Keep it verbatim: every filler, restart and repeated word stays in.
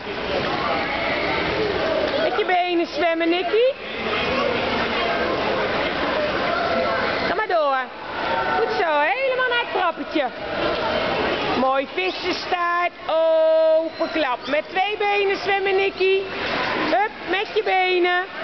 Met je benen zwemmen, Nicky. Ga maar door. Goed zo, helemaal naar het trappetje. Mooi vissenstaart, open klap. Met twee benen zwemmen, Nicky. Hup, met je benen.